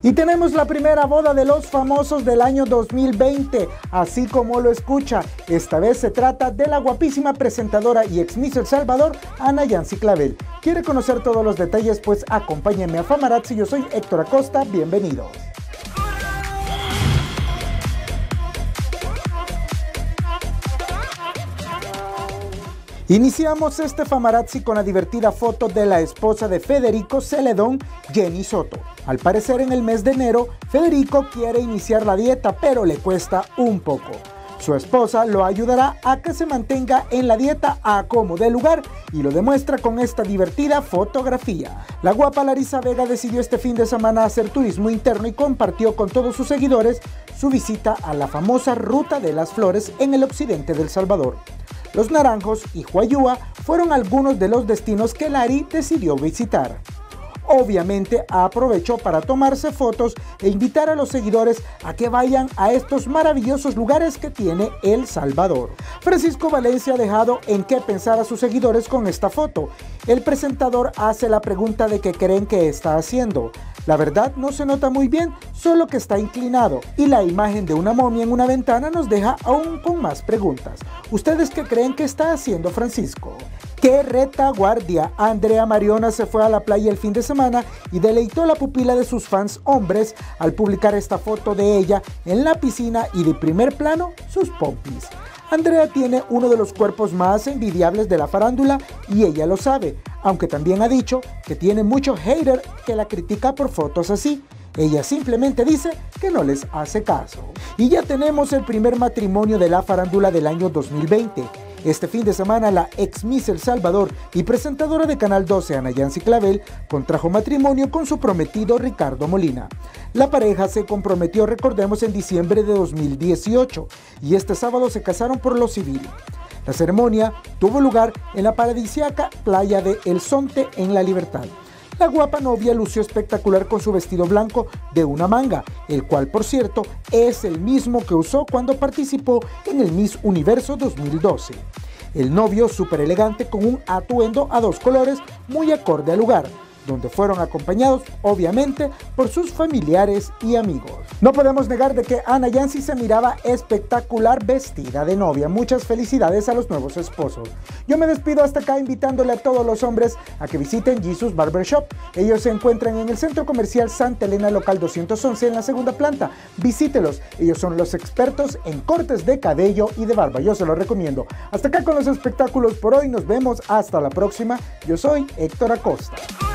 Y tenemos la primera boda de los famosos del año 2020, así como lo escucha. Esta vez se trata de la guapísima presentadora y ex Miss El Salvador, Ana Yancy Clavel. ¿Quiere conocer todos los detalles? Pues acompáñenme a Famarazzi, yo soy Héctor Acosta, bienvenidos. Iniciamos este Famarazzi con la divertida foto de la esposa de Federico Celedón, Jenny Soto. Al parecer en el mes de enero, Federico quiere iniciar la dieta, pero le cuesta un poco. Su esposa lo ayudará a que se mantenga en la dieta a como dé lugar y lo demuestra con esta divertida fotografía. La guapa Larisa Vega decidió este fin de semana hacer turismo interno y compartió con todos sus seguidores su visita a la famosa Ruta de las Flores en el occidente del Salvador. Los Naranjos y Huayúa fueron algunos de los destinos que Lari decidió visitar. Obviamente aprovechó para tomarse fotos e invitar a los seguidores a que vayan a estos maravillosos lugares que tiene El Salvador. Francisco Valencia ha dejado en qué pensar a sus seguidores con esta foto. El presentador hace la pregunta de qué creen que está haciendo. La verdad no se nota muy bien, solo que está inclinado, y la imagen de una momia en una ventana nos deja aún con más preguntas. ¿Ustedes qué creen que está haciendo Francisco? ¡Qué retaguardia! Andrea Mariona se fue a la playa el fin de semana y deleitó la pupila de sus fans hombres al publicar esta foto de ella en la piscina y de primer plano sus pompis. Andrea tiene uno de los cuerpos más envidiables de la farándula y ella lo sabe, aunque también ha dicho que tiene mucho hater que la critica por fotos así. Ella simplemente dice que no les hace caso. Y ya tenemos el primer matrimonio de la farándula del año 2020. Este fin de semana la ex Miss El Salvador y presentadora de Canal 12 Ana Yancy Clavel contrajo matrimonio con su prometido Ricardo Molina. La pareja se comprometió, recordemos, en diciembre de 2018 y este sábado se casaron por lo civil. La ceremonia tuvo lugar en la paradisíaca playa de El Zonte en La Libertad. La guapa novia lució espectacular con su vestido blanco de una manga, el cual, por cierto, es el mismo que usó cuando participó en el Miss Universo 2012. El novio súper elegante con un atuendo a dos colores muy acorde al lugar, donde fueron acompañados, obviamente, por sus familiares y amigos. No podemos negar de que Ana Yancy se miraba espectacular vestida de novia. Muchas felicidades a los nuevos esposos. Yo me despido hasta acá invitándole a todos los hombres a que visiten Jesus Barbershop. Ellos se encuentran en el Centro Comercial Santa Elena Local 211 en la segunda planta. Visítelos, ellos son los expertos en cortes de cabello y de barba. Yo se los recomiendo. Hasta acá con los espectáculos por hoy, nos vemos hasta la próxima. Yo soy Héctor Acosta.